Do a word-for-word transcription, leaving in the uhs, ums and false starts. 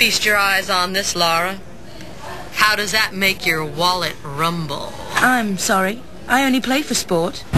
Feast your eyes on this, Laura. How does that make your wallet rumble? I'm sorry. I only play for sport.